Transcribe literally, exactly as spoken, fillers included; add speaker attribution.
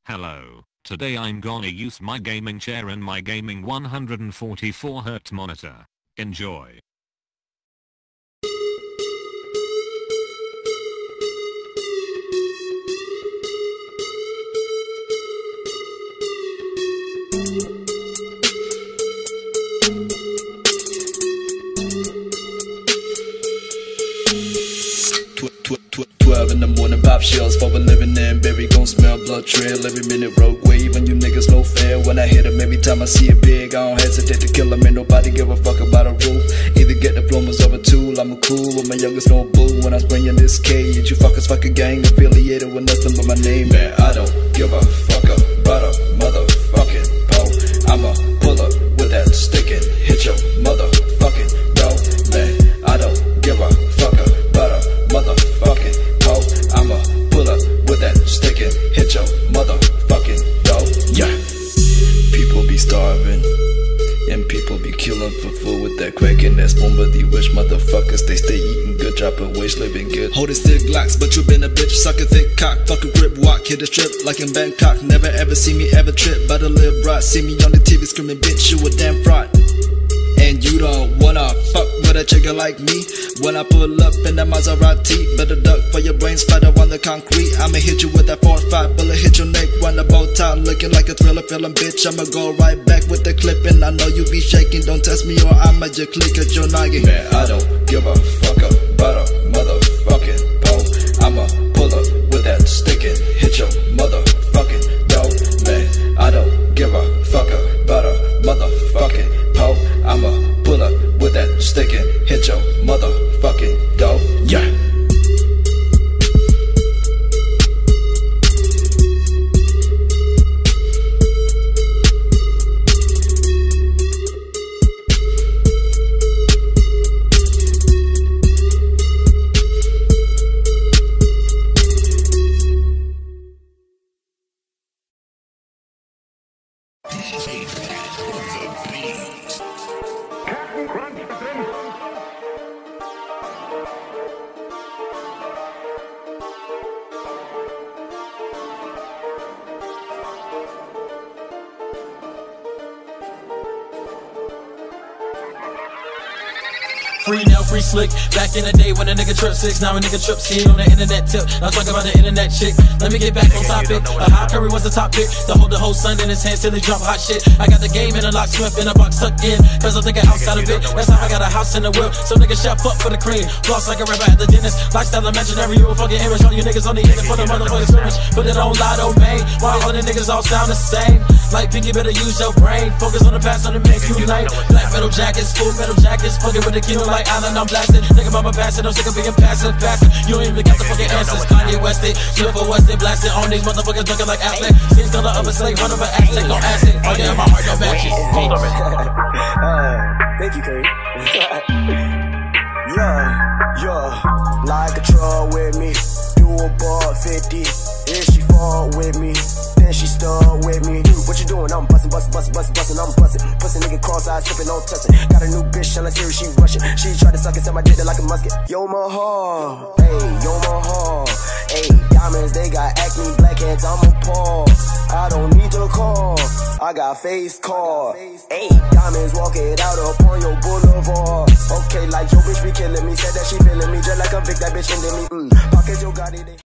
Speaker 1: Hello, today I'm gonna use my gaming chair and my gaming one forty-four hertz monitor. Enjoy.
Speaker 2: twelve in the morning, pop shells for a living in. Baby gon' smell blood trail every minute. Rogue wave and you niggas no fair. When I hit them, every time I see it big, I don't hesitate to kill them. Ain't nobody give a fuck about a rule. Either get diplomas or a tool. I'm a cool with my youngest no boo. When I spring in this cage, you fuckers fuck a gang affiliated with nothing but my name. Man, I don't give a fuck about a motherfucking pole. I'ma pull up with that stick and hit your motherfucking door. Man, I don't give a fuck about a motherfucking pole. I'ma pull up with that stick and hit your motherfucking door. Yeah. People be starving and people be killing for food with that crack and that spoon. But these wish motherfuckers, they stay eating good, dropping waste, living good. Holding stick glocks, but you been a bitch. Suck a thick cock, fuck a grip, walk, hit a strip like in Bangkok. Never ever see me ever trip, but I live right. See me on the T V screaming, bitch, you a damn fraud. And you don't wanna fuck with a chicken like me. When I pull up in that Maserati, better duck for your brain splatter on the concrete. I'ma hit you with that four five bullet, hit your neck, run the bow tie, looking like a thriller film, bitch. I'ma go right back with the clip, and I know you be shaking. Don't test me or I'ma just click at your noggin. Man, I don't give a fuck about a motherfucking pole. I'ma pull up with that stick and hit your motherfucking door. Man, I don't give a fuck about a motherfucking pole. I'ma pull up with that stick and hit your motherfucking door. Yeah.
Speaker 3: Free now, free slick. Back in the day when a nigga trip six, now a nigga trip ski on the internet tip. Now talk about the internet chick. Let me get back on topic. A high curry was the top pick. To hold the whole sun in his hands till he drop hot shit. I got the game in a lock, swift in a box tucked in. Cause I'm thinking outside of it. That's how I got a house in the whip. So niggas shut fuck for the cream. Floss like a rapper at the dentist. Lifestyle imaginary, you a fucking image. All you niggas on the internet for the motherfucking scrimmage. Put it on Lotto, man. Why all the niggas all sound the same? Like Pinky, better use your brain. Focus on the past, on the man, you lame. Black metal jackets, full metal jackets. Fucking with the kilo like Island, I'm blasted. Think about my passion, I'm sick of being passive, passive. You ain't even got the fucking answers. Kanye Wested, Swift or Wested, blasted on these motherfuckers looking like Affleck. Skin color of a slave, run over Aztec, no acid. Oh yeah, my heart don't match it.
Speaker 4: uh, Thank you, Kate. Yeah, yeah. Like a truck with me, do a buck fifty. If she fall with me, then she stuck with me. What you doing? I'm bustin', bustin', bustin', bustin', bustin', I'm bustin'. Pussy nigga cross-eyed, sippin', no tussin'. Got a new bitch, tellin' serious, she rushin'. She try to suck it, set my dick like a musket. Yo, my heart, hey, yo, my heart. Hey, diamonds, they got acne, black hands, I'm a paw. I don't need to call, I got face card. Hey, diamonds, walk it out upon your boulevard. Okay, like your bitch be killing me, said that she feeling me, just like a big that bitch into me. Mm. Pockets, yo, got it.